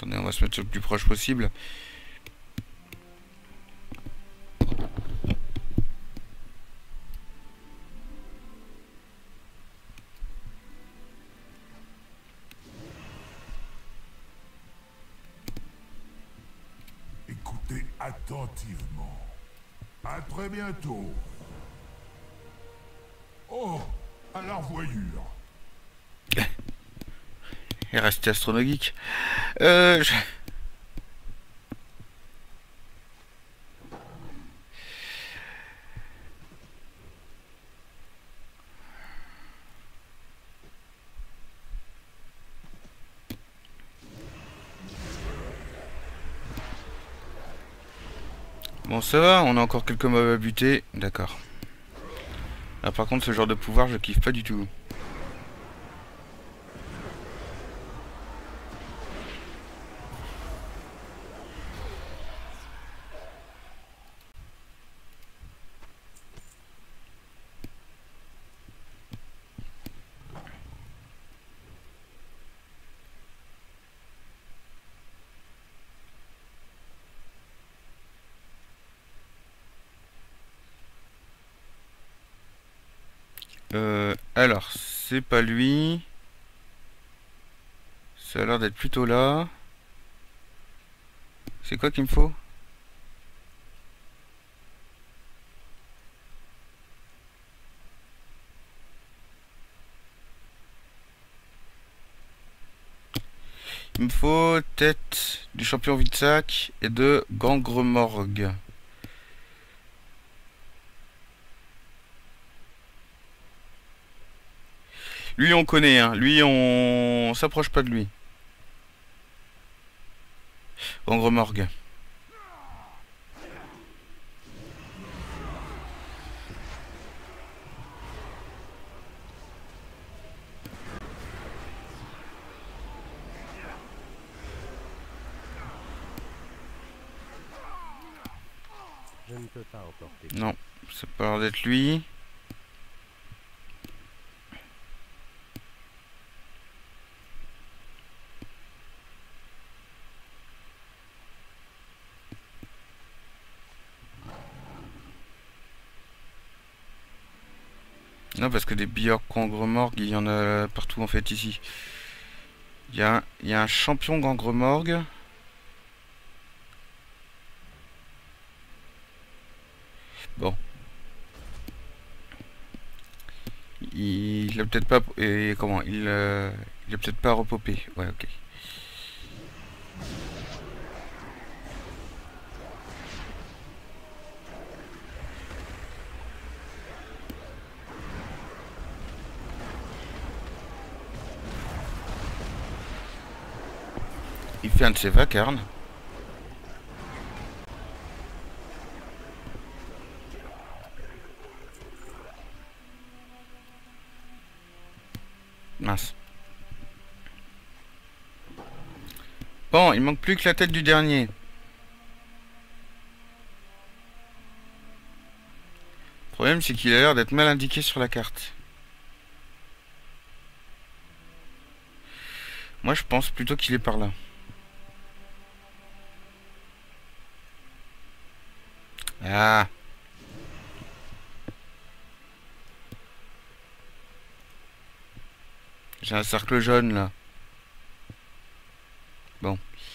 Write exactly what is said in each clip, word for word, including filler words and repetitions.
Attendez, on va se mettre le plus proche possible. Écoutez attentivement. À très bientôt. Oh, à la revoyure. Et rester astronomique. Euh, je... Bon, ça va, on a encore quelques mobs à buter. D'accord. Là, par contre, ce genre de pouvoir, je kiffe pas du tout. Euh, alors, c'est pas lui. Ça a l'air d'être plutôt là. C'est quoi qu'il me faut? Il me faut tête du champion Vitsak et de Gangremorgue. Lui on connaît, hein. Lui on s'approche pas de lui. Gangremorgue. Je ne peux pas emporter. Non, ça peut l'air d'être lui. Non, parce que des Björk Gangremorgue, il y en a partout en fait ici. Il y a un, il y a un champion Gangremorgue. Bon. Il a peut-être pas... Et comment Il, euh, il a peut-être pas repopé. Ouais, ok. Il fait un de ses vacarnes. Mince. Bon, il manque plus que la tête du dernier. Le problème, c'est qu'il a l'air d'être mal indiqué sur la carte. Moi, je pense plutôt qu'il est par là. Ah. J'ai un cercle jaune, là. Bon.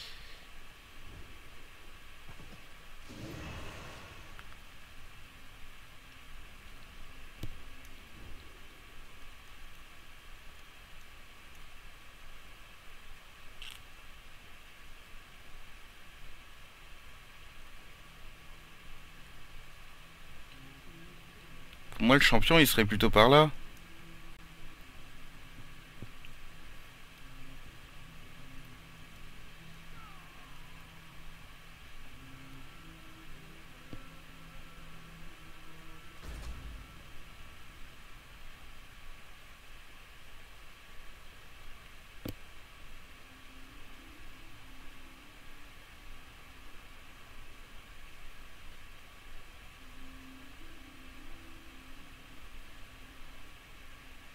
Pour moi, le champion, il serait plutôt par là.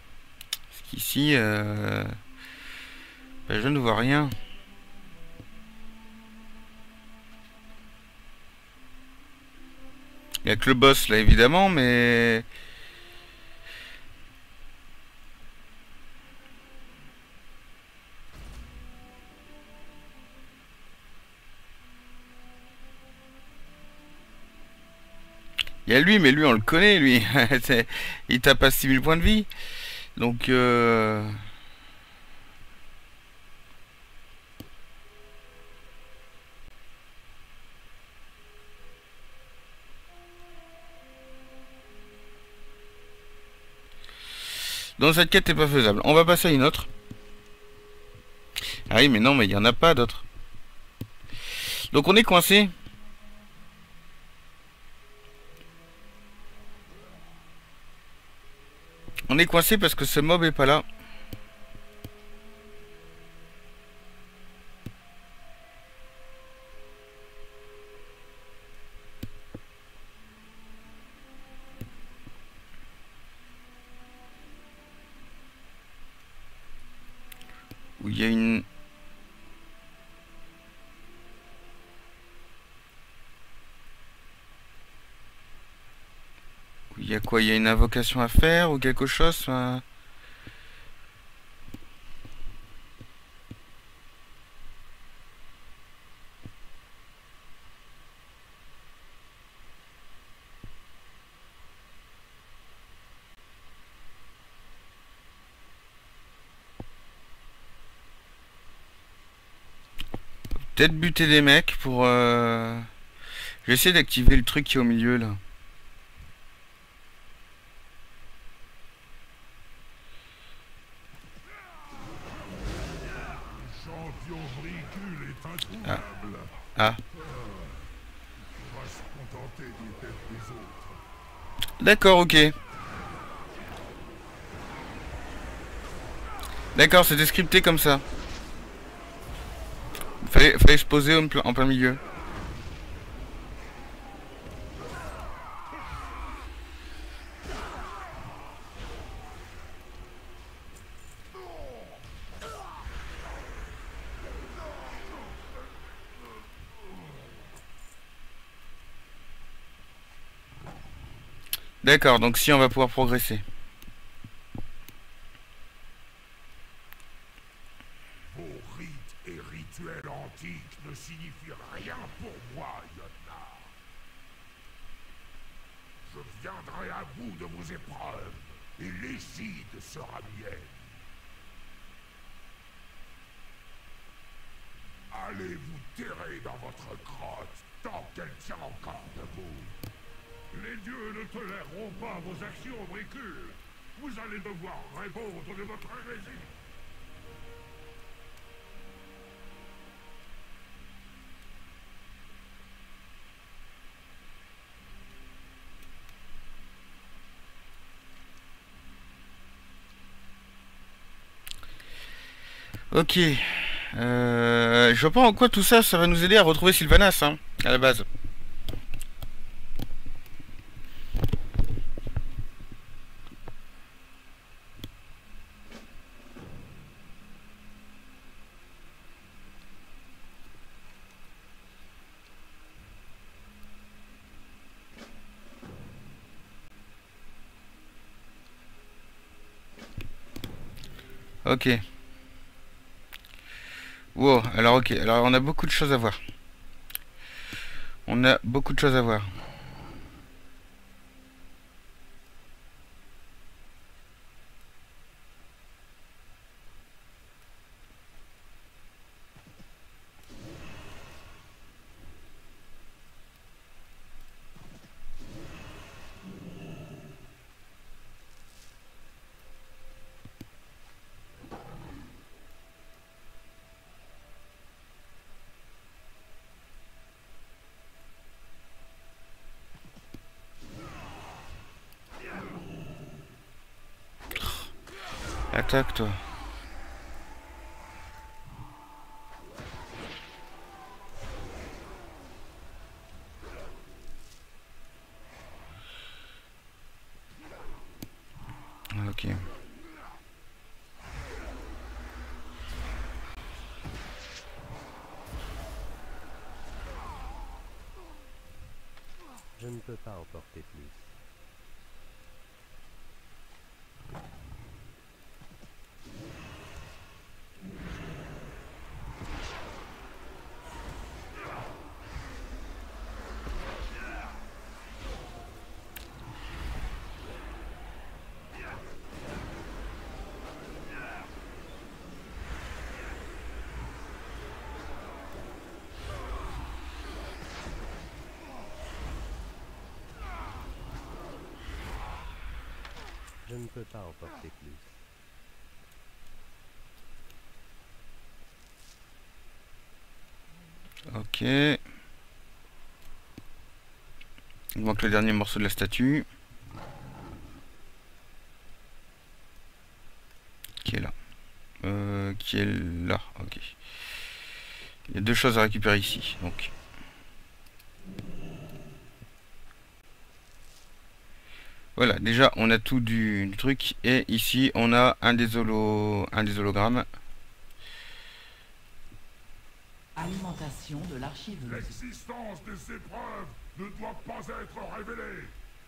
Parce qu'ici, euh... ben, je ne vois rien. y a que le boss là évidemment, mais... Il y a lui, mais lui on le connaît, lui. C'est- Il tape à six mille points de vie. Donc... Euh... Donc cette quête n'est pas faisable. On va passer à une autre. Ah oui, mais non, mais il n'y en a pas d'autres. Donc on est coincé. On est coincé parce que ce mob est pas là. Où il y a une... Où il y a quoi? Il y a une invocation à faire ou quelque chose? euh Peut-être buter des mecs pour... Euh... Je vais essayer d'activer le truc qui est au milieu là. Champion ridicule est Ah. introuvable. Ah. On va se contenter des têtes des autres. D'accord, ok. D'accord, c'était scripté comme ça. Fallait, fallait se poser en plein, en plein milieu. D'accord, donc si on va pouvoir progresser. Vos rites et rituels antiques ne signifient rien pour moi, Yotna. Je viendrai à bout de vos épreuves, et l'Esside sera mienne. Allez vous terrer dans votre grotte, tant qu'elle tient encore debout. Les dieux ne toléreront pas vos actions, Bricule. Vous allez devoir répondre de votre hérésie. Ok. Euh, je vois pas en quoi tout ça, ça va nous aider à retrouver Sylvanas, hein, à la base. Ok. Wow, alors ok, alors on a beaucoup de choses à voir. On a beaucoup de choses à voir. Attaque toi. Ok. Je ne ne peux pas emporter plus. Je ne peux pas emporter plus. Ok. Il manque le dernier morceau de la statue. Qui est là. Euh, qui est là. Ok. Il y a deux choses à récupérer ici. Donc. Voilà, déjà on a tout du, du truc. Et ici on a un des, holo, un des hologrammes. Alimentation de l'archiveuse. L'existence des épreuves ne doit pas être révélée.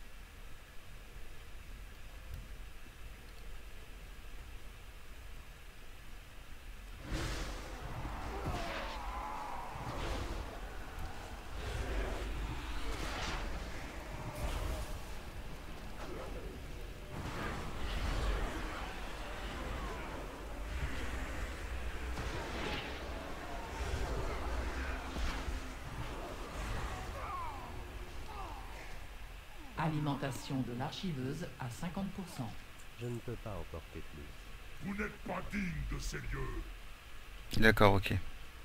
Alimentation de l'archiveuse à cinquante pour cent. Je ne peux pas emporter plus. Vous n'êtes pas digne de ces lieux. D'accord, ok.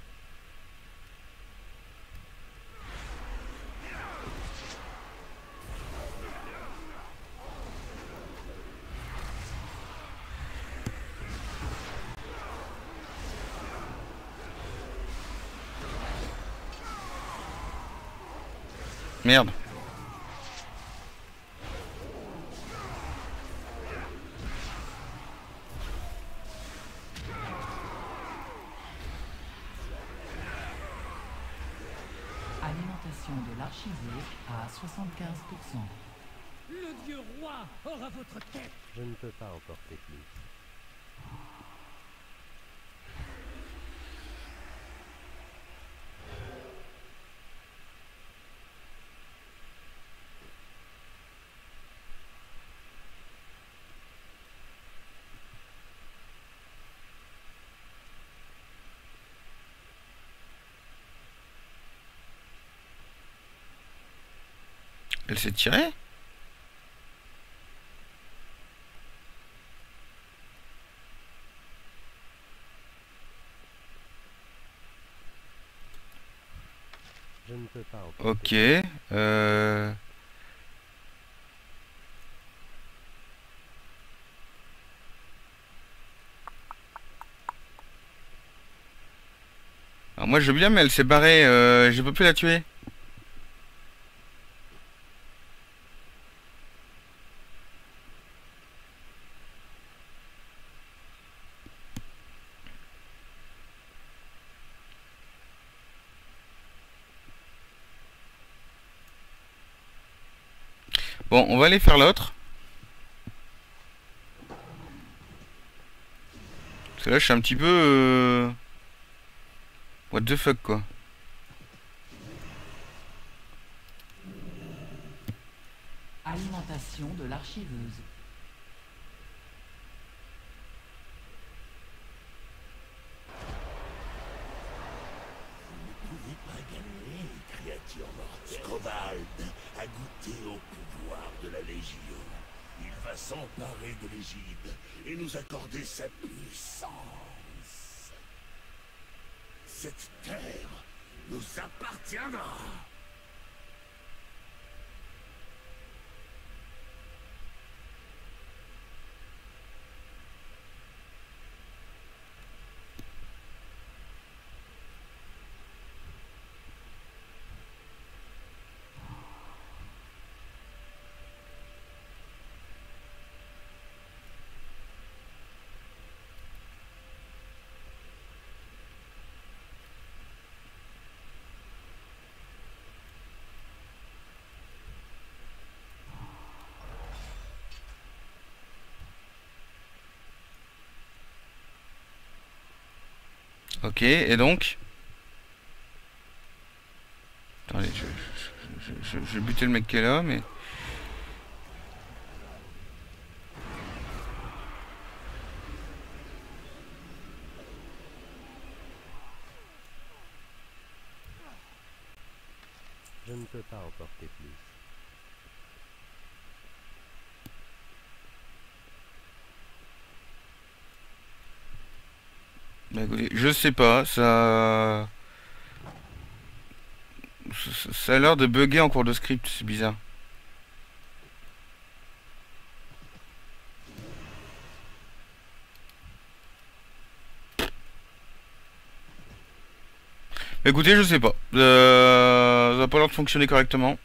Merde. Alimentation de l'archiveuse à soixante-quinze pour cent. Le dieu roi aura votre tête. Je ne peux pas emporter plus. Elle s'est tirée? Je ne peux pas emporter. Ok. Euh... Alors moi je veux bien, mais elle s'est barrée. Euh, j'ai pas pu la tuer. Bon, on va aller faire l'autre. Parce que là, je suis un petit peu... Euh... What the fuck, quoi. Alimentation de l'archiveuse. Vous ne pouvez pas gagner, créature mortelle. Scobald a goûté au pouvoir de la Légion. Il va s'emparer de l'Égide et nous accorder sa puissance. Cette terre nous appartiendra. Ok, et donc... Attendez, je, je, je, je, je vais buter le mec qui est là, mais... Je ne peux pas emporter plus. Bah écoutez, je sais pas, ça... Ça, ça a l'air de bugger en cours de script, c'est bizarre. Bah écoutez, je sais pas. Euh, ça a pas l'air de fonctionner correctement.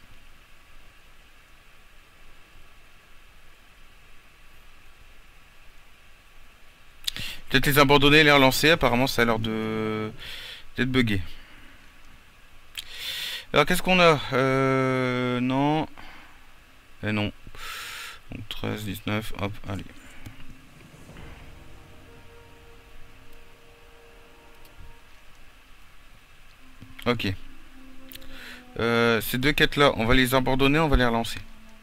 Peut-être les abandonner et les relancer, apparemment ça a l'air de... d'être bugué. Alors qu'est-ce qu'on a euh, Non. Et non. Donc treize, dix-neuf, hop, allez. Ok. Euh, ces deux quêtes là, on va les abandonner, on va les relancer.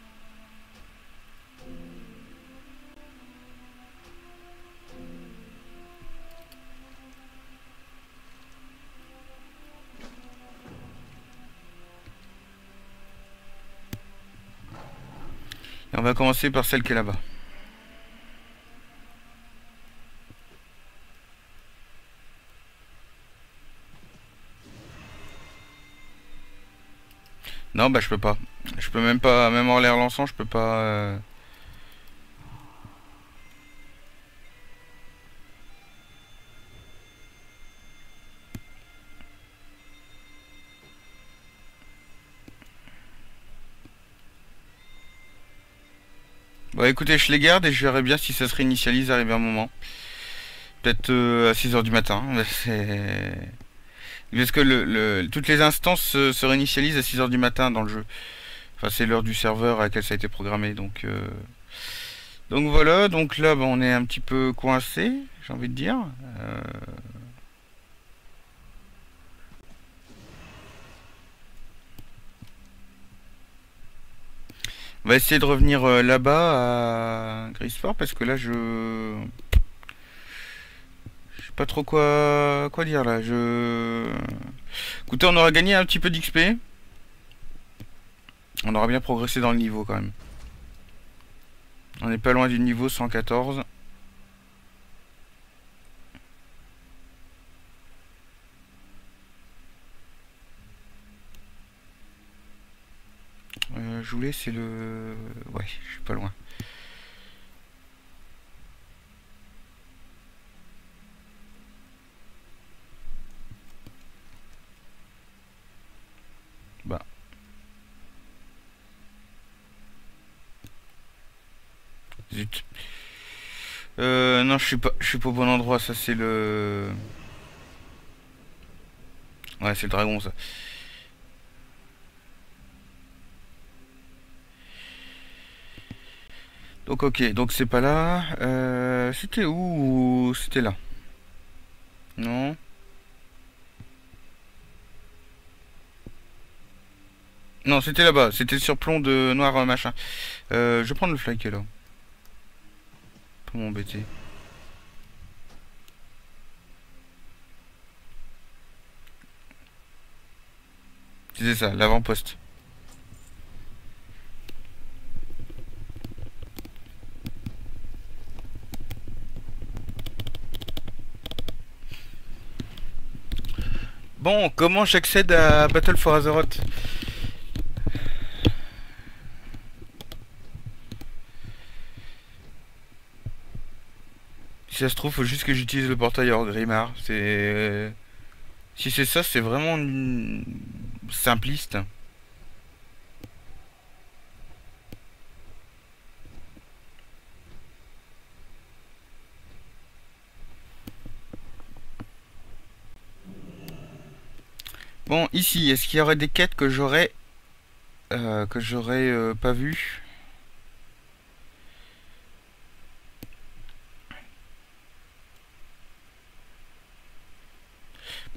Et on va commencer par celle qui est là-bas. Non, bah je peux pas. Je peux même pas, même en les relançant, je peux pas... Euh... Bon écoutez, je les garde et je verrai bien si ça se réinitialise arrivé un moment. Peut-être euh, à six heures du matin. C'est... Parce que le, le, toutes les instances se, se réinitialisent à six heures du matin dans le jeu. Enfin, c'est l'heure du serveur à laquelle ça a été programmé. Donc, euh... donc voilà. Donc là, bah, on est un petit peu coincé, j'ai envie de dire. Euh... On va essayer de revenir euh, là-bas à Grisfort parce que là, je... Je sais pas trop quoi, quoi dire là. Je... Écoutez, on aura gagné un petit peu d'X P. On aura bien progressé dans le niveau quand même. On n'est pas loin du niveau cent quatorze. Euh, je voulais, c'est le... Ouais, je suis pas loin. Bah. Zut. Euh, non, je suis pas, je suis pas au bon endroit. Ça, c'est le... Ouais, c'est le dragon, ça. Donc, ok. Donc, c'est pas là. Euh, c'était où? C'était là. Non. Non, c'était là-bas. C'était le surplomb de noir euh, machin. Euh, je vais prendre le fly qui est là. Pour m'embêter. C'est ça, l'avant-poste. Bon, comment j'accède à Battle for Azeroth? Si ça se trouve, faut juste que j'utilise le portail hors Grimard. C'est... Si c'est ça, c'est vraiment simpliste. Bon, ici, est-ce qu'il y aurait des quêtes que j'aurais euh, que j'aurais euh, pas vues?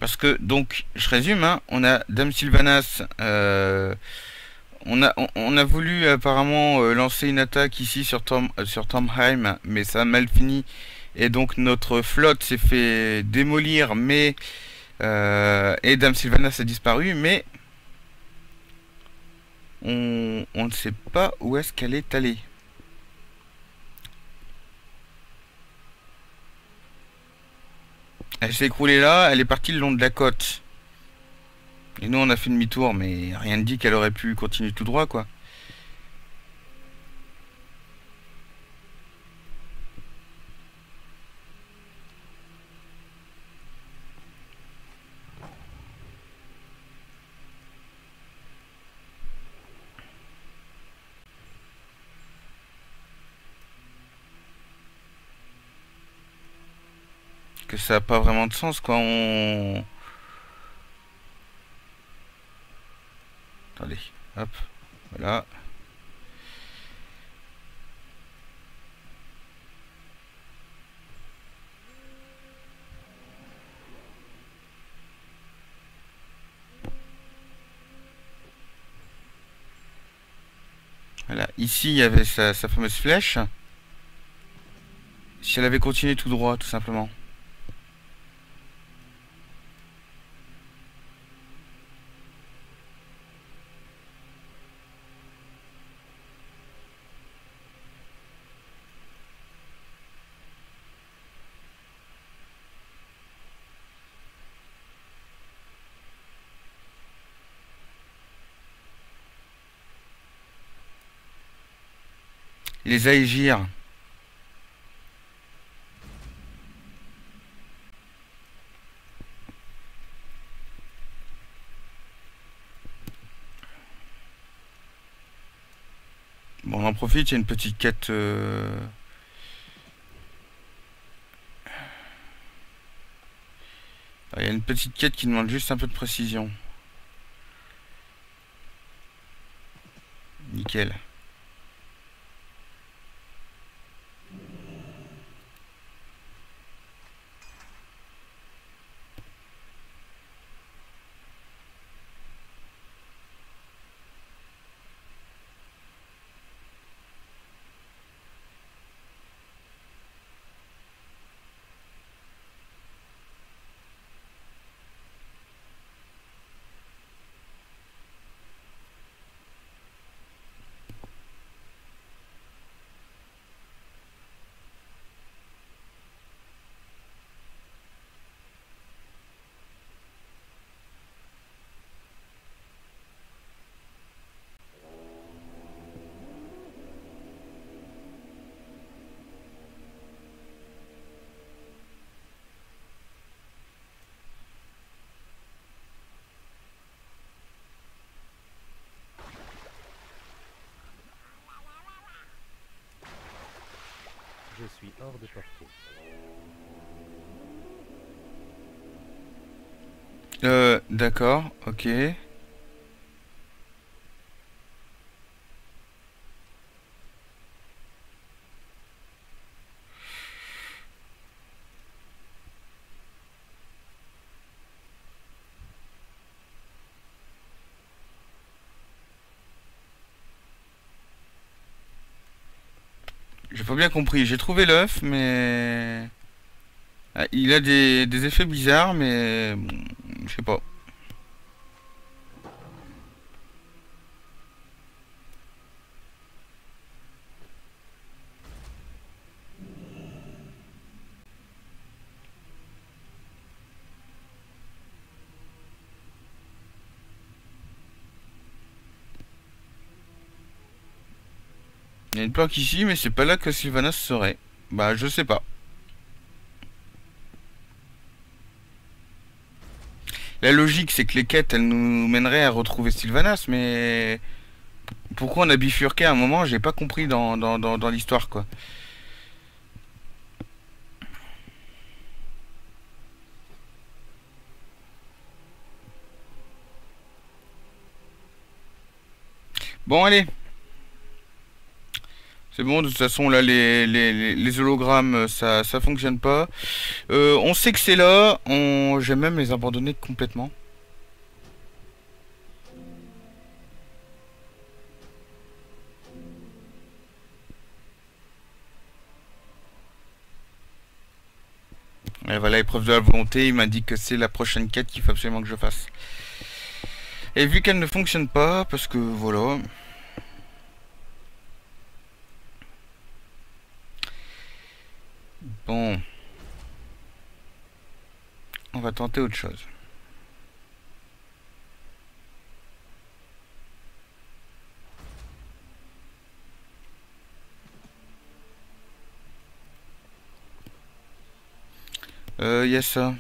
Parce que, donc, je résume, hein, on a Dame Sylvanas, euh, on a, on, on a voulu apparemment euh, lancer une attaque ici sur, Tom, euh, sur Tomheim, mais ça a mal fini. Et donc notre flotte s'est fait démolir, mais... Euh, et Dame Sylvanas a disparu, mais... On, on ne sait pas où est-ce qu'elle est allée. Elle s'est écroulée là, elle est partie le long de la côte. Et nous on a fait demi-tour, mais rien ne dit qu'elle aurait pu continuer tout droit, quoi. Que ça n'a pas vraiment de sens, quoi. On... Attendez, hop, voilà. Voilà, ici il y avait sa, sa fameuse flèche. Si elle avait continué tout droit, tout simplement. Les Aegir. Bon, on en profite, il y a une petite quête... Euh... Il y a une petite quête qui demande juste un peu de précision. Nickel. Je suis hors de portée. Euh, d'accord, ok. J'ai pas bien compris. J'ai trouvé l'œuf, mais... Ah, il a des, des effets bizarres, mais... bon, je sais pas. Il y a une planque ici, mais c'est pas là que Sylvanas serait. Bah, je sais pas. La logique, c'est que les quêtes, elles nous mèneraient à retrouver Sylvanas, mais... Pourquoi on a bifurqué à un moment, j'ai pas compris dans, dans, dans, dans l'histoire, quoi. Bon, allez. C'est bon, de toute façon, là, les, les, les- les hologrammes, ça, ça fonctionne pas. Euh, on sait que c'est là. On... J'ai même les abandonner complètement. Et voilà, épreuve de la volonté. Il m'indique que c'est la prochaine quête qu'il faut absolument que je fasse. Et vu qu'elle ne fonctionne pas, parce que voilà... Bon... On va tenter autre chose. Euh, il y a ça.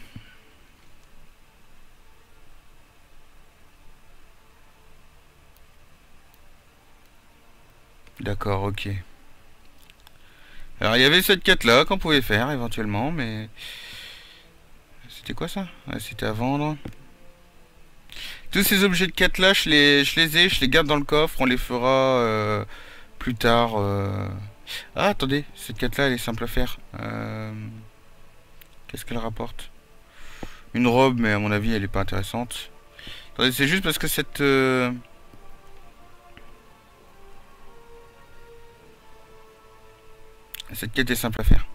D'accord, ok. Alors, il y avait cette quête-là qu'on pouvait faire, éventuellement, mais... C'était quoi, ça? Ah, c'était à vendre. Tous ces objets de quête-là, je les, je les ai, je les garde dans le coffre, on les fera euh, plus tard. euh. Ah, attendez, cette quête-là, elle est simple à faire. Euh, Qu'est-ce qu'elle rapporte? Une robe, mais à mon avis, elle est pas intéressante. Attendez, c'est juste parce que cette... euh, Cette quête est simple à faire.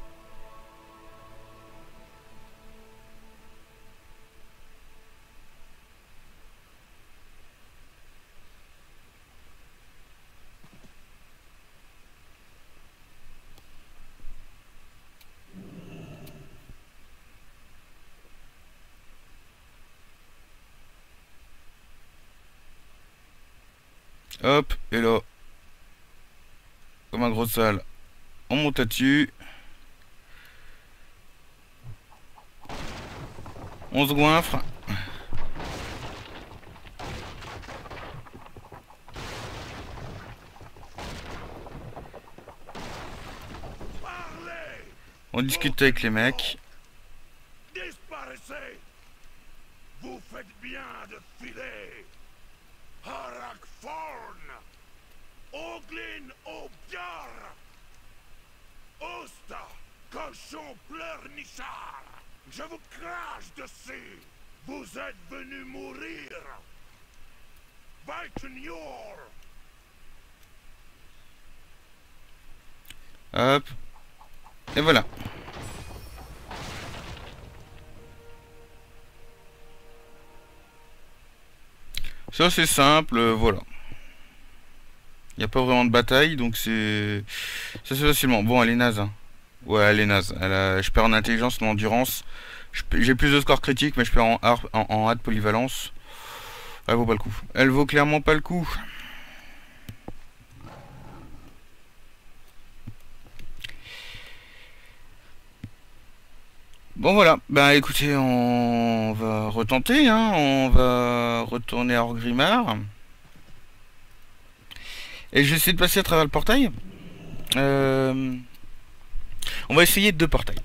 Hop, et là, comme un gros sale, on monte là-dessus. On se goinfre. Parlez! On discute avec les mecs. Disparaissez! Vous faites bien de filer! Harakforn! Oglin Obiar! Osta! Cochon pleurnichard! Je vous crache dessus! Vous êtes venus mourir! Vaikenyor! Hop. Et voilà. Ça c'est simple, euh, voilà. Il n'y a pas vraiment de bataille, donc c'est... Ça c'est facilement. Bon, elle est naze. Hein. Ouais, elle est naze. Elle a... Je perds en intelligence, en endurance. Je pe- J'ai plus de score critique, mais je perds en art, en, en hard polyvalence. Elle vaut pas le coup. Elle vaut clairement pas le coup. Bon voilà, bah écoutez, on va retenter, hein. On va retourner à Orgrimmar. Et je vais essayer de passer à travers le portail. Euh, On va essayer deux portails.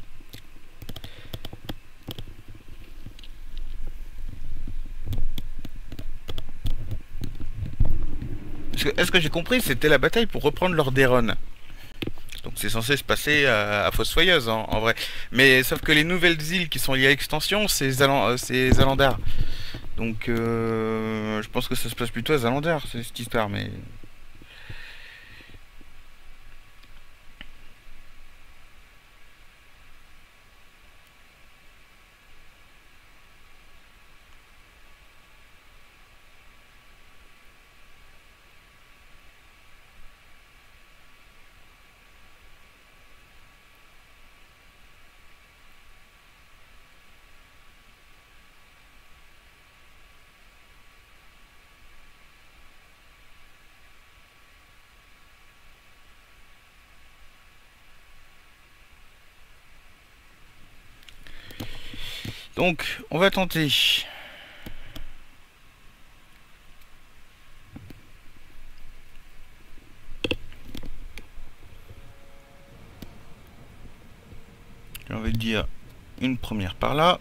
Parce que, est-ce que j'ai compris? C'était la bataille pour reprendre Lordaeron. Donc c'est censé se passer à, à Fossoyeuse, en, en vrai. Mais sauf que les nouvelles îles qui sont liées à l'extension, c'est Zalan- euh, c'est Zalandar. Donc euh, je pense que ça se passe plutôt à Zalandar, c'est cette histoire, mais... Donc, on va tenter. J'ai envie de dire une première par là.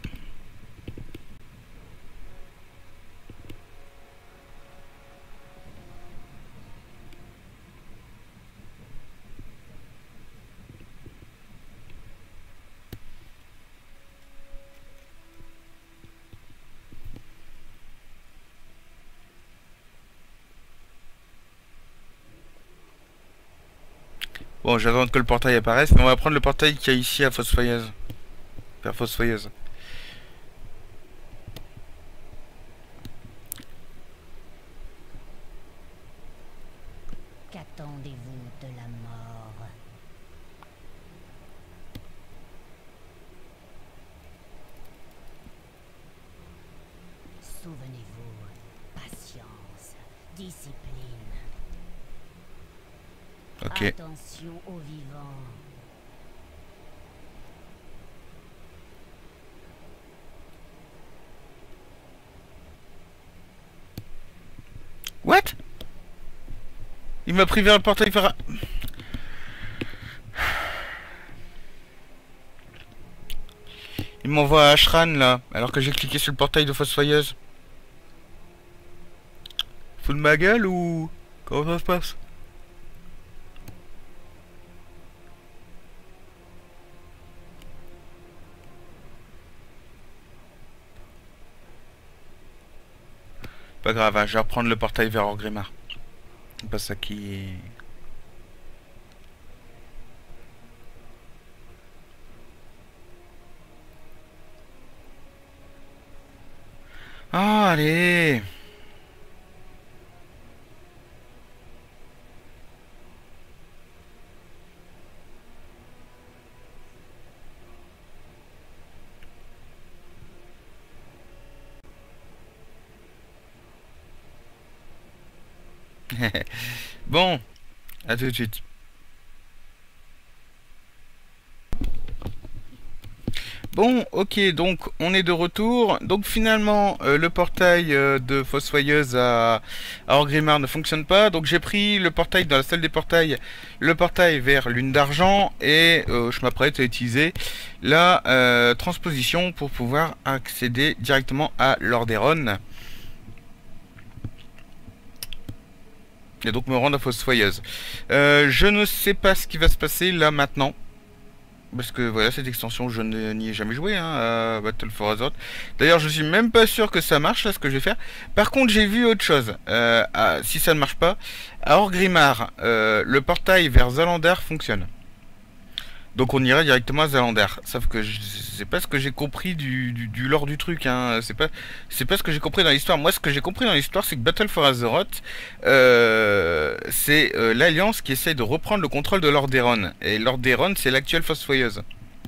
Bon, j'attends que le portail apparaisse, mais on va prendre le portail qu'il y a ici à Fossoyeuse. Vers Fossoyeuse. Qu'attendez-vous de la mort? Souvenez-vous, patience, discipline. Ok. Attention aux vivants. What? Il m'a pris vers le portail vers... Il m'envoie à Ashran là, alors que j'ai cliqué sur le portail de Fossoyeuse. Fous de ma gueule ou... Comment ça se passe? Pas grave, hein, je vais reprendre le portail vers Orgrimmar. C'est pas ça qui... Ah, allez. Bon, à tout de suite. Bon, ok, donc on est de retour. Donc finalement, euh, le portail euh, de Fossoyeuse à, à Orgrimmar ne fonctionne pas. Donc j'ai pris le portail dans la salle des portails, le portail vers Lune d'Argent, et euh, je m'apprête à utiliser la euh, transposition pour pouvoir accéder directement à Lordaeron. Et donc me rendre à Fossoyeuse. Euh, je ne sais pas ce qui va se passer là maintenant. Parce que voilà, cette extension, je n'y ai jamais joué, hein, à Battle for Azeroth. D'ailleurs, je suis même pas sûr que ça marche, là, ce que je vais faire. Par contre, j'ai vu autre chose. Euh, à, si ça ne marche pas, à Orgrimmar, euh, le portail vers Zalandar fonctionne. Donc on ira directement à Zalandar. Sauf que c'est pas ce que j'ai compris du, du, du lore du truc, hein. C'est pas, c'est pas ce que j'ai compris dans l'histoire. Moi, ce que j'ai compris dans l'histoire, c'est que Battle for Azeroth, euh, c'est euh, l'Alliance qui essaye de reprendre le contrôle de Lordaeron. Et Lordaeron, c'est l'actuelle Fossoyeuse.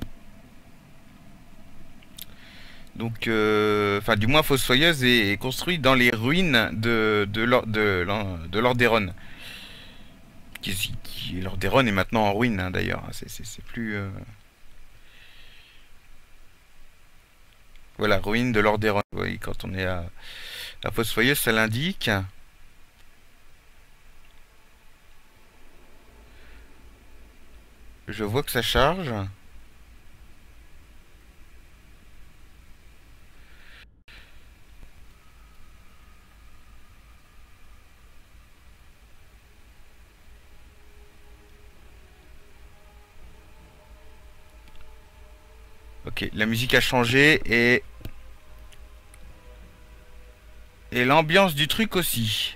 Donc, euh, enfin, du moins, Fossoyeuse est, est construite dans les ruines de, de, de, de, de Lordaeron. Qui, qui, Lordaeron est maintenant en ruine, hein, d'ailleurs. C'est plus... Euh... Voilà, ruine de Lordaeron. Vous voyez, quand on est à, à Fossoyeuse, ça l'indique. Je vois que ça charge. Ok, la musique a changé et... Et l'ambiance du truc aussi.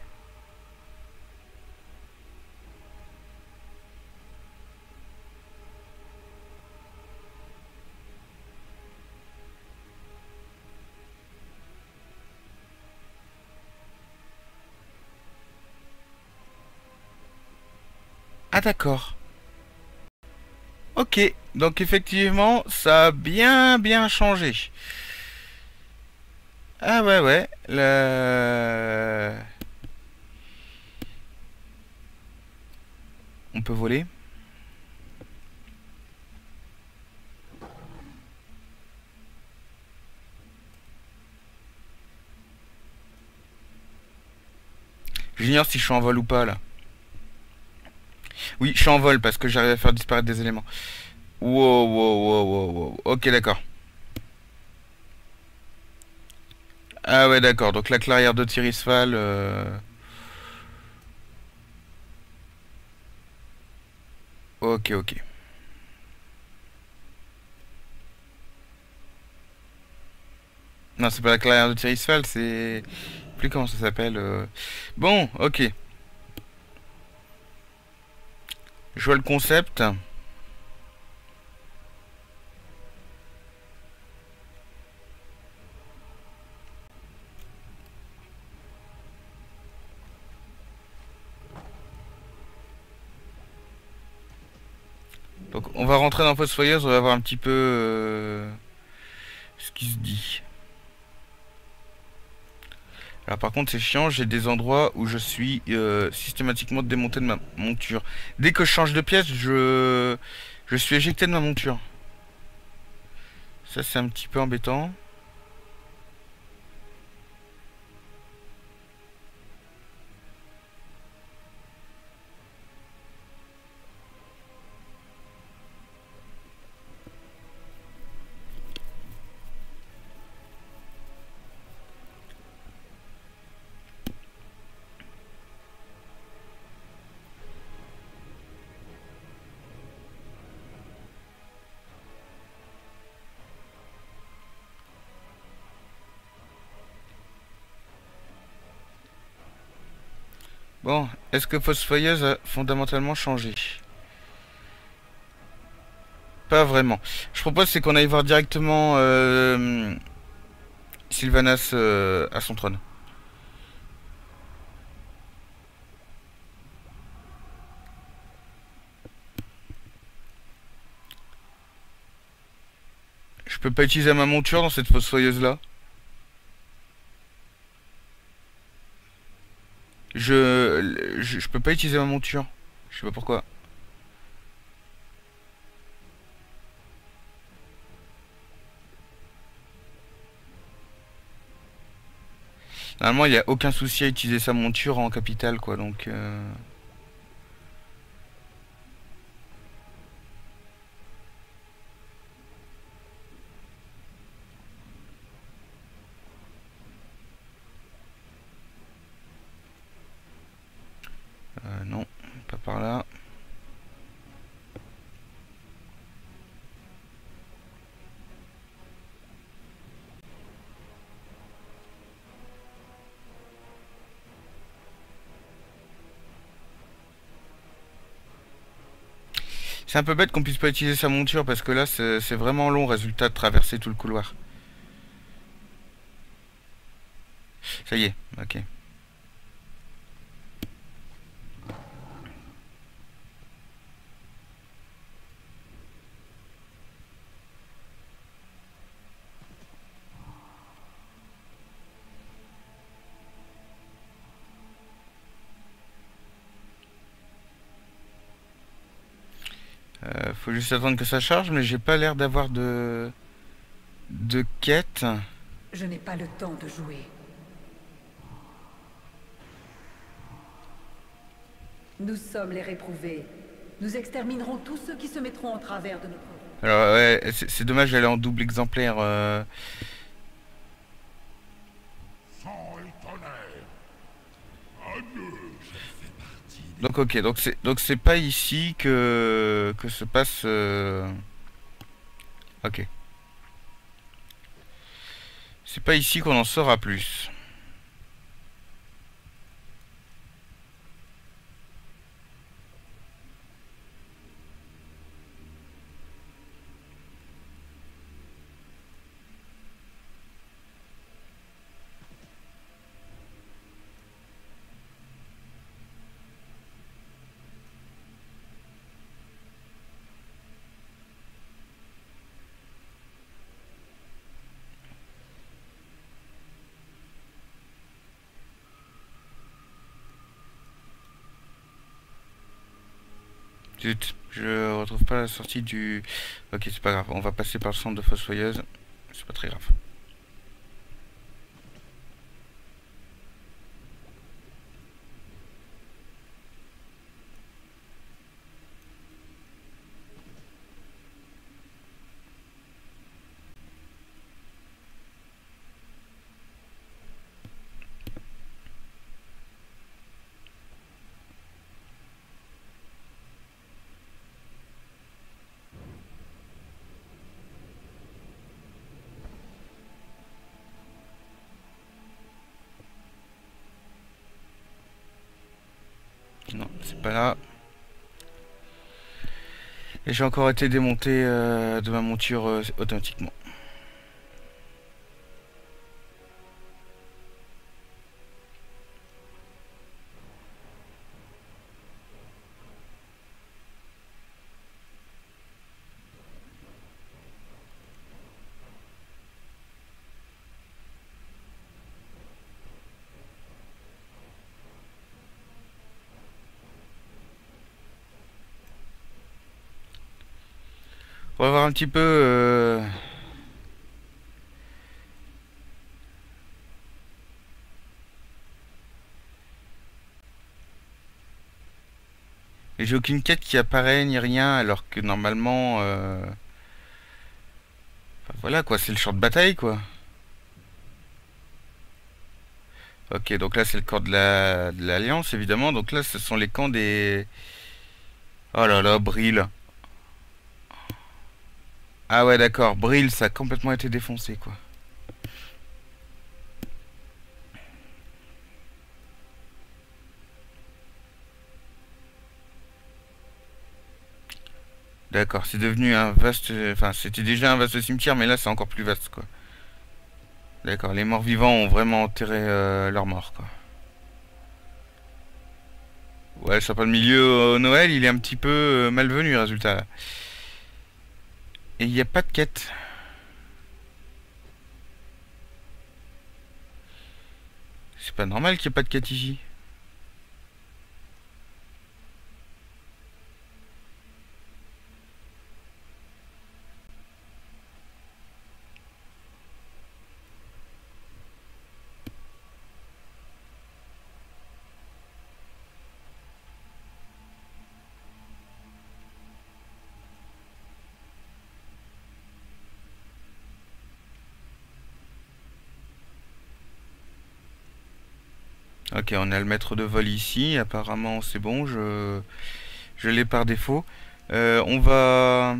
Ah d'accord. Ok, donc effectivement, ça a bien bien changé. Ah ouais ouais, le... On peut voler. J'ignore si je suis en vol ou pas là. Oui, je suis en vol parce que j'arrive à faire disparaître des éléments. Wow, wow, wow, wow, wow. Ok, d'accord. Ah ouais, d'accord. Donc la clairière de Tirisfal... Euh... Ok, ok. Non, c'est pas la clairière de Tirisfal, c'est... Plus comment ça s'appelle. Euh... Bon, ok. Je vois le concept. Donc on va rentrer dans Fossoyeuse, on va voir un petit peu euh, ce qui se dit. Alors par contre c'est chiant, j'ai des endroits où je suis euh, systématiquement démonté de ma monture. Dès que je change de pièce, je, je suis éjecté de ma monture. Ça c'est un petit peu embêtant. Bon, est-ce que Fossoyeuse a fondamentalement changé? Pas vraiment. Je propose c'est qu'on aille voir directement euh, Sylvanas euh, à son trône. Je peux pas utiliser ma monture dans cette Fossoyeuse là. Je, je je peux pas utiliser ma monture. Je sais pas pourquoi. Normalement, il n'y a aucun souci à utiliser sa monture en capitale, quoi, donc... Euh... Euh, non, pas par là. C'est un peu bête qu'on puisse pas utiliser sa monture parce que là c'est vraiment long résultat de traverser tout le couloir. Ça y est, ok. Euh, faut juste attendre que ça charge, mais j'ai pas l'air d'avoir de... de quête. Je n'ai pas le temps de jouer. Nous sommes les réprouvés. Nous exterminerons tous ceux qui se mettront en travers de notre route. Alors ouais, c'est dommage d'aller en double exemplaire. Euh... Sang et tonnerre. Adieu, je fais partie des... Donc ok, donc c'est donc c'est pas ici que que se passe. Euh... Ok. C'est pas ici qu'on en saura plus. Zut, je retrouve pas la sortie du... Ok, c'est pas grave, on va passer par le centre de Fossoyeuse. C'est pas très grave. Non, c'est pas là. Et j'ai encore été démonté euh, de ma monture euh, automatiquement. On va voir un petit peu euh... et j'ai aucune quête qui apparaît ni rien alors que normalement euh... enfin, voilà quoi, c'est le champ de bataille quoi. Ok, donc là c'est le camp de la de l'Alliance évidemment, donc là ce sont les camps des... Oh là là, Brill. Ah ouais d'accord, Brill ça a complètement été défoncé quoi. D'accord, c'est devenu un vaste... Enfin c'était déjà un vaste cimetière mais là c'est encore plus vaste quoi. D'accord, les morts vivants ont vraiment enterré euh, leurs morts quoi. Ouais, le sapin de milieu au Noël il est un petit peu euh, malvenu résultat là. Et il n'y a pas de quête. C'est pas normal qu'il n'y ait pas de quête ici. Ok, on a le maître de vol ici. Apparemment, c'est bon. Je, je l'ai par défaut. Euh, on va...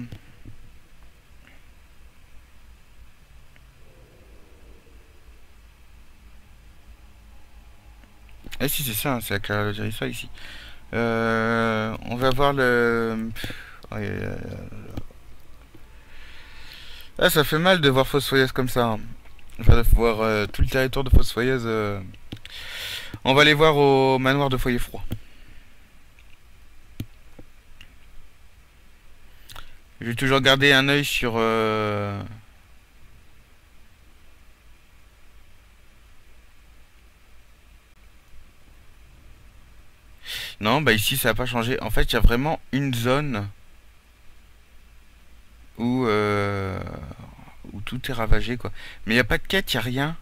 Ah si, c'est ça. C'est la Clara Jerissa ici. Euh, on va voir le... Ouais, euh, ah, ça fait mal de voir Fossoyeuse comme ça. Hein. Je vais voir euh, tout le territoire de Fossoyeuse... Euh... On va aller voir au manoir de Foyer Froid. Je vais toujours garder un œil sur... Euh... Non, bah ici ça n'a pas changé. En fait, il y a vraiment une zone où, euh... où tout est ravagé, quoi. Mais il n'y a pas de quête, il n'y a rien.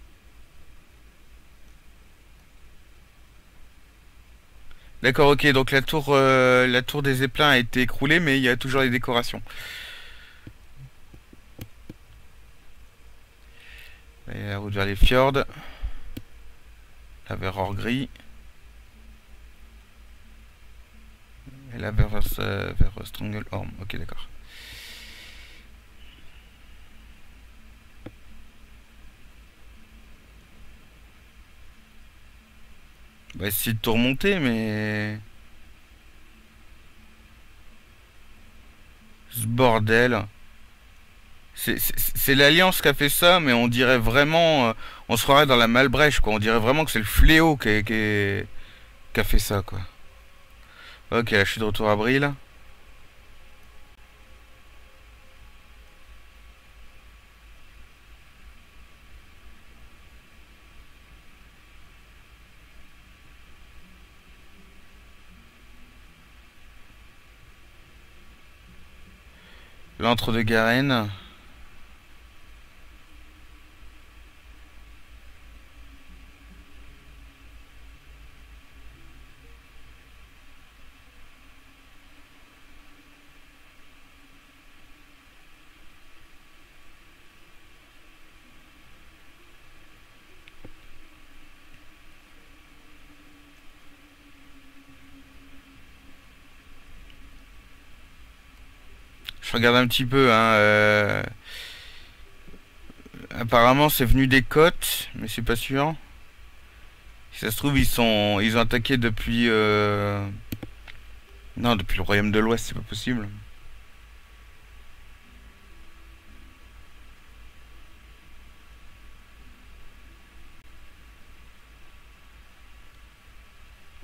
D'accord, ok, donc la tour, euh, la tour des Zeppelins a été écroulée, mais il y a toujours les décorations. Et la route vers les fjords. Là vers Orgris. Et là vers, euh, vers Stranglehorn. Ok, d'accord. On va essayer de tout remonter, mais... Ce bordel. C'est l'Alliance qui a fait ça, mais on dirait vraiment... Euh, on se croirait dans la Malbrèche, quoi. On dirait vraiment que c'est le fléau qui, qui, qui a fait ça, quoi. Ok, là, je suis de retour à Brill. L'antre de Garen. Je regarde un petit peu, hein. Euh... Apparemment, c'est venu des côtes, mais c'est pas sûr. Si ça se trouve, ils sont, ils ont attaqué depuis. Euh... Non, depuis le Royaume de l'Ouest, c'est pas possible.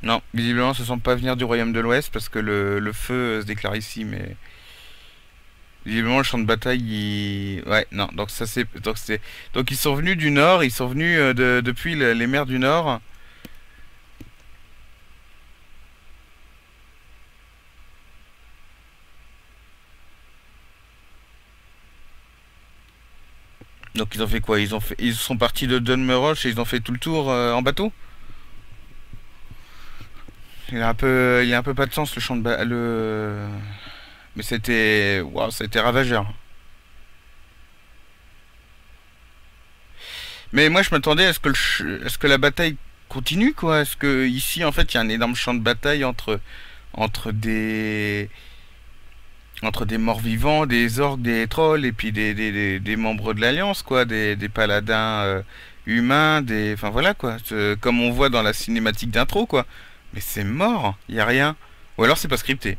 Non, visiblement, ça semble pas venir du royaume de l'Ouest parce que le, le feu euh, se déclare ici, mais visiblement le champ de bataille, il... ouais, non, donc ça c'est, donc c'est, donc ils sont venus du Nord, ils sont venus euh, de, depuis le- les mers du Nord. Donc ils ont fait quoi? Ils ont fait, ils sont partis de Dunmeroche et ils ont fait tout le tour euh, en bateau? Il a un peu, il a un peu pas de sens le champ de ba- le. Mais c'était, waouh, ça a été ravageur. Mais moi je m'attendais à ce que le, ch- à ce que la bataille continue quoi. Est-ce que ici en fait il y a un énorme champ de bataille entre entre des entre des morts-vivants, des orques, des trolls et puis des, des, des, des membres de l'Alliance quoi, des, des paladins euh, humains, des, enfin voilà quoi, C'est- comme on voit dans la cinématique d'intro quoi. Mais c'est mort, il y a rien. Ou alors c'est pas scripté.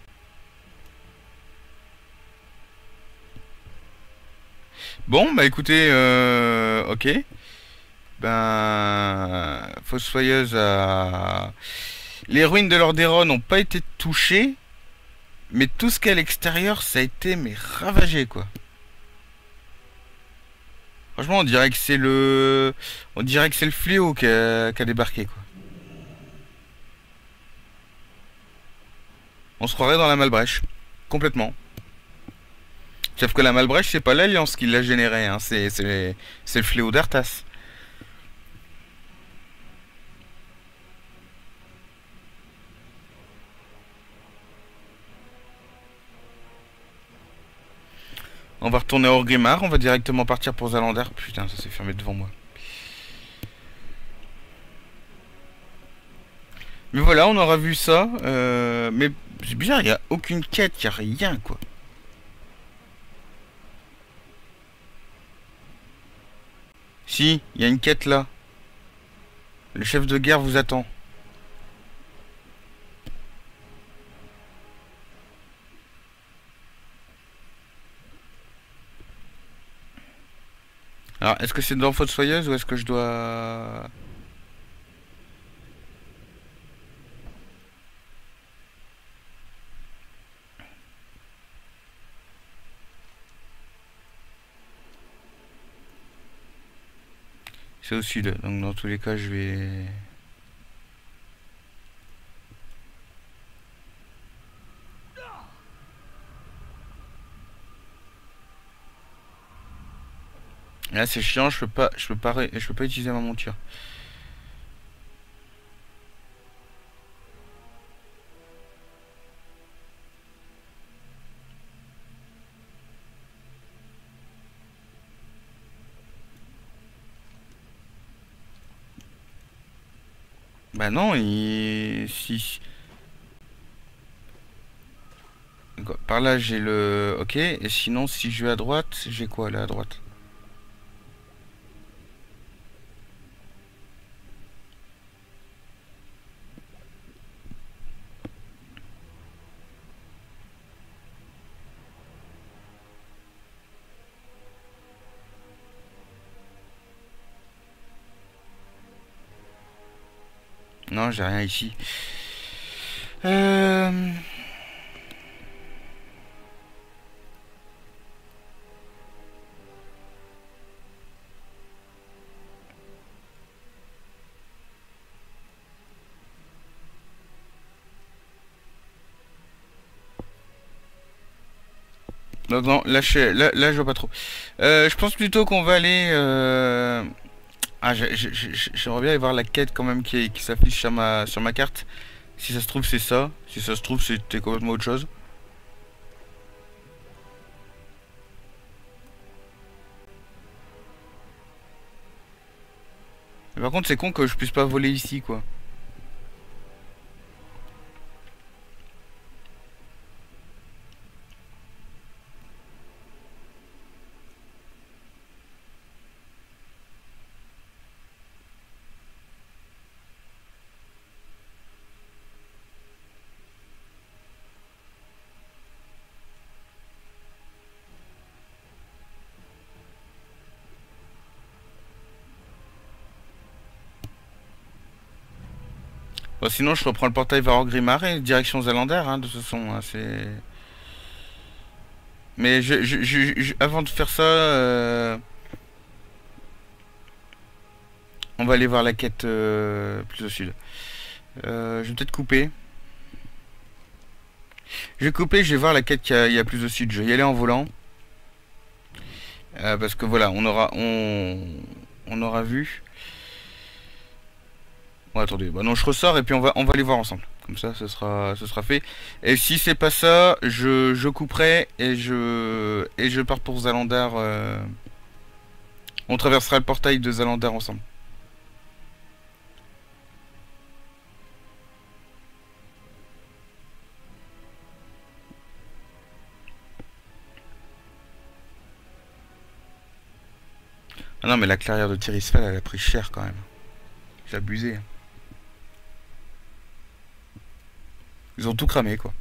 Bon bah écoutez, euh, ok. Ben, Fossoyeuse a... Les ruines de Lordaeron n'ont pas été touchées, mais tout ce qu'il y a à l'extérieur, ça a été mais ravagé quoi. Franchement, on dirait que c'est le, on dirait que c'est le fléau qui a, qui a débarqué quoi. On se croirait dans la Malbrèche, complètement. Sauf que la Malbrèche, c'est pas l'Alliance qui l'a généré, hein. c'est c'est c'est le fléau d'Arthas. On va retourner à Orgrimmar, on va directement partir pour Zalandar. Putain, ça s'est fermé devant moi. Mais voilà, on aura vu ça. Euh, mais c'est bizarre, il n'y a aucune quête, il n'y a rien quoi. Si, il y a une quête là. Le chef de guerre vous attend. Alors, est-ce que c'est dans Faute Soyeuse ou est-ce que je dois... C'est au sud, donc dans tous les cas, je vais... Là, c'est chiant, je peux pas, je peux pas, ré- je peux pas utiliser ma monture. Bah non, il... Si... Quoi, par là, j'ai le... Ok, et sinon, si je vais à droite, j'ai quoi là à droite? Non, j'ai rien ici. Euh... Donc non, là je, là, là, je vois pas trop. Euh, je pense plutôt qu'on va aller... Euh... Ah, j'ai- j'ai- j'ai- j'aimerais bien aller voir la quête quand même qui, qui s'affiche sur ma, sur ma carte. Si ça se trouve c'est ça. Si ça se trouve c'était complètement autre chose. Mais par contre c'est con que je puisse pas voler ici quoi. Bon, sinon, je reprends le portail vers Orgrimmar et direction Zalander, hein, de toute façon, hein, c'est... Mais je, je, je, je- avant de faire ça, euh, on va aller voir la quête euh, plus au sud. Euh, je vais peut-être couper. Je vais couper, je vais voir la quête qu'il y a, il y a plus au sud. Je vais y aller en volant. Euh, parce que voilà, on aura, on, on aura vu. Bon, attendez, bah non, je ressors et puis on va, on va aller voir ensemble. Comme ça, ce sera, ce sera fait. Et si c'est pas ça, je, je couperai et je, et je pars pour Zalander. euh, On traversera le portail de Zalander ensemble. Ah non, mais la clairière de Tirisfal, elle a pris cher quand même. J'ai abusé, hein. Ils ont tout cramé, quoi.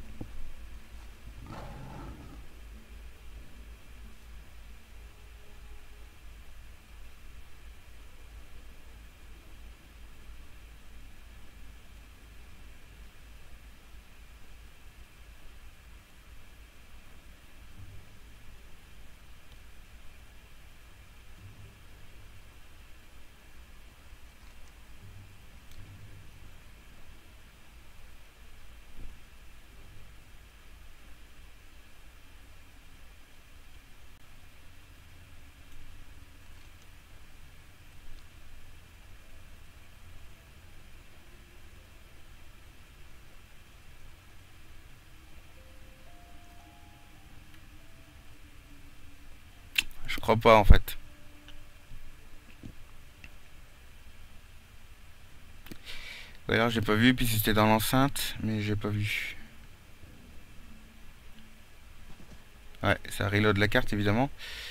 Je crois pas, en fait. Ou alors j'ai pas vu, puis c'était dans l'enceinte, mais j'ai pas vu. Ouais, ça reload la carte, évidemment.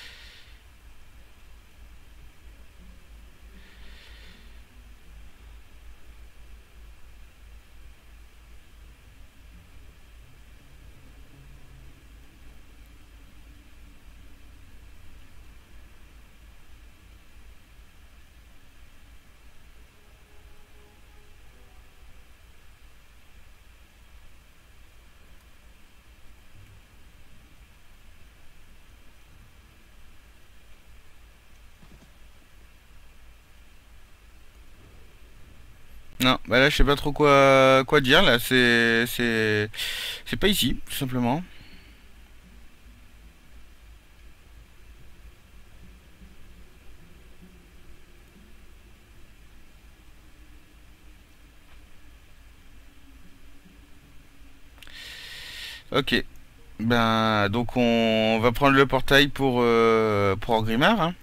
Non, bah là je sais pas trop quoi quoi dire là, c'est c'est c'est pas ici, tout simplement. Ok. Ben donc on va prendre le portail pour euh, pour Orgrimmar, hein.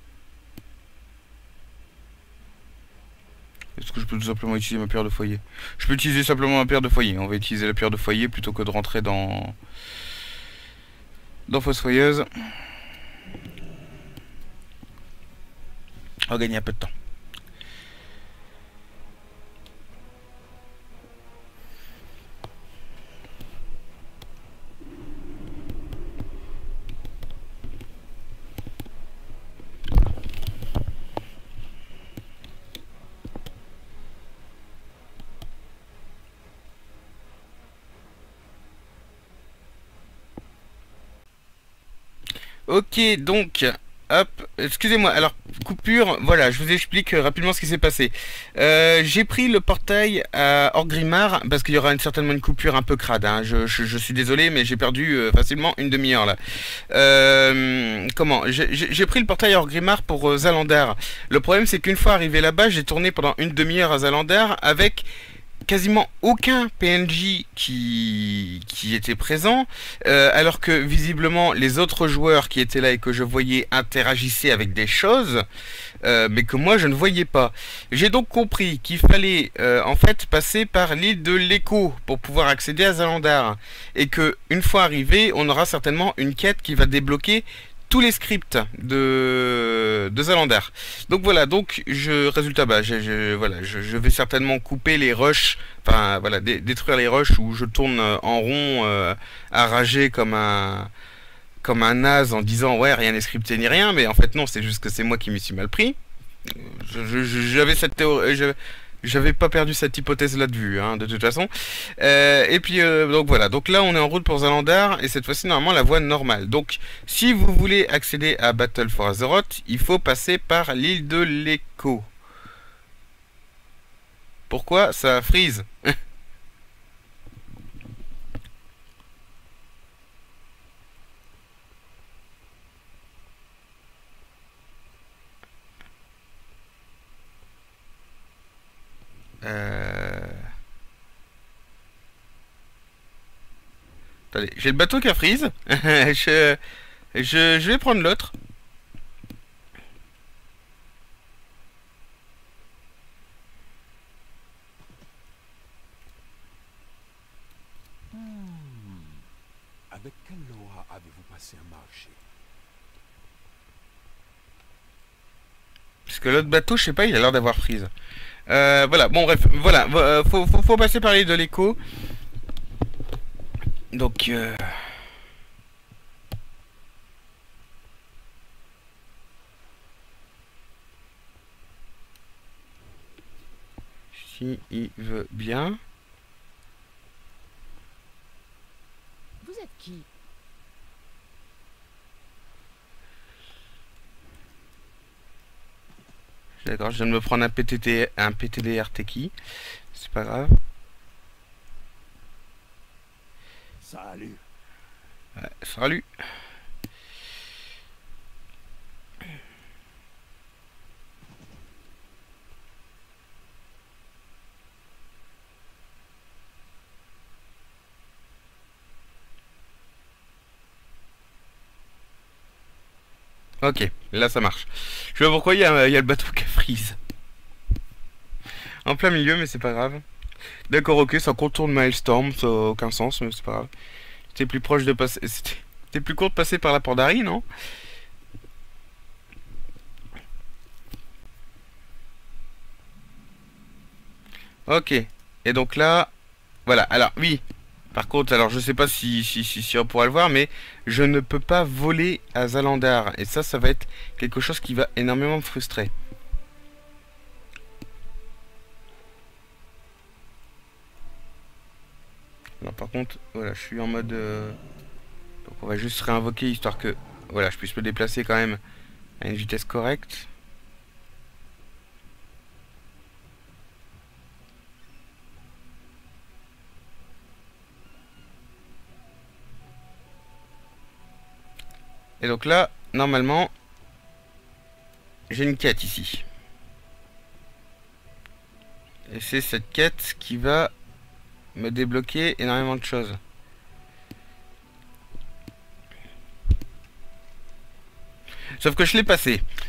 Est-ce que je peux tout simplement utiliser ma pierre de foyer? Je peux utiliser simplement ma pierre de foyer. On va utiliser la pierre de foyer plutôt que de rentrer dans dans Fossoyeuse. On va gagner un peu de temps. Ok, donc, hop, excusez-moi, alors, coupure, voilà, je vous explique euh, rapidement ce qui s'est passé. Euh, j'ai pris le portail à Orgrimmar, parce qu'il y aura une, certainement une coupure un peu crade, hein. je, je, je suis désolé, mais j'ai perdu euh, facilement une demi-heure, là. Euh, comment J'ai j'ai pris le portail à Orgrimmar pour euh, Zalander. Le problème, c'est qu'une fois arrivé là-bas, j'ai tourné pendant une demi-heure à Zalander avec quasiment aucun P N J qui, qui était présent, euh, alors que visiblement les autres joueurs qui étaient là et que je voyais interagissaient avec des choses, euh, mais que moi je ne voyais pas. J'ai donc compris qu'il fallait euh, en fait passer par l'île de l'Écho pour pouvoir accéder à Zalander, et que une fois arrivé, on aura certainement une quête qui va débloquer tous les scripts de, de Zalander. Donc voilà, donc je résultat bah je, je voilà, je, je vais certainement couper les rushs, enfin voilà, dé, détruire les rushs où je tourne en rond euh, à rager comme un comme un naze en disant ouais rien n'est scripté ni rien, mais en fait non, c'est juste que c'est moi qui m'y suis mal pris. Je, je, j'avais cette théorie, je, j'avais pas perdu cette hypothèse-là de vue, hein, de toute façon. Euh, et puis, euh, donc voilà. Donc là, on est en route pour Zalandar, et cette fois-ci, normalement, la voie normale. Donc, si vous voulez accéder à Battle for Azeroth, il faut passer par l'île de l'Écho. Pourquoi ça freeze? Euh... Attendez, j'ai le bateau qui a freeze. je... Je... je vais prendre l'autre. Avec quelle loi avez-vous passé un marché? Parce que l'autre bateau, je sais pas, il a l'air d'avoir freeze. Euh, voilà, bon bref, voilà, euh, faut, faut, faut passer par l'île de l'Écho. Donc, euh... si il veut bien. Vous êtes qui? D'accord, je viens de me prendre un P T T, un P T D R T-Key. C'est pas grave. Salut. Ouais, salut. Ok, là ça marche. Je sais pas pourquoi il y a, il y a le bateau qui a freeze. En plein milieu, mais c'est pas grave. D'accord, ok, ça contourne Milestorm, ça n'a aucun sens, mais c'est pas grave. C'était plus proche de passer... C'était plus court de passer par la Pandarie, non? Ok. Et donc là... Voilà, alors oui. Par contre, alors je sais pas si, si, si, si on pourra le voir, mais je ne peux pas voler à Zalandar. Et ça, ça va être quelque chose qui va énormément me frustrer. Alors par contre, voilà, je suis en mode... Euh... Donc on va juste réinvoquer histoire que... Voilà, je puisse me déplacer quand même à une vitesse correcte. Et donc là, normalement, j'ai une quête ici. Et c'est cette quête qui va me débloquer énormément de choses. Sauf que je l'ai passé.